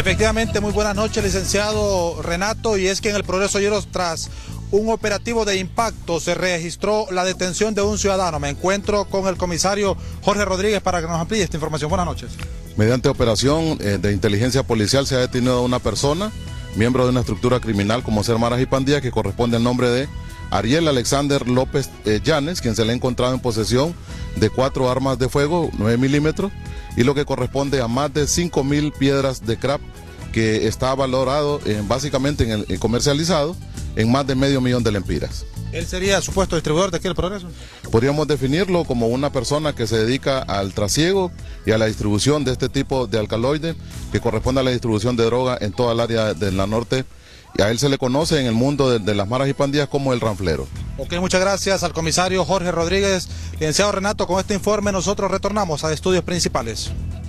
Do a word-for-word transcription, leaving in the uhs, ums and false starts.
Efectivamente, muy buenas noches, licenciado Renato, y es que en el Progreso Lleros, tras un operativo de impacto, se registró la detención de un ciudadano. Me encuentro con el comisario Jorge Rodríguez para que nos amplíe esta información. Buenas noches. Mediante operación eh, de inteligencia policial se ha detenido a una persona, miembro de una estructura criminal como ser Maras y Pandillas, que corresponde al nombre de Ariel Alexander López eh, Llanes, quien se le ha encontrado en posesión de cuatro armas de fuego, nueve milímetros, y lo que corresponde a más de cinco mil piedras de crack, que está valorado eh, básicamente en el en comercializado en más de medio millón de lempiras. ¿Él sería supuesto distribuidor de aquí el Progreso? Podríamos definirlo como una persona que se dedica al trasiego y a la distribución de este tipo de alcaloides, que corresponde a la distribución de droga en toda el área de la norte, y a él se le conoce en el mundo de, de las maras y pandillas como el ranflero. Ok, muchas gracias al comisario Jorge Rodríguez. Licenciado Renato, con este informe nosotros retornamos a estudios principales.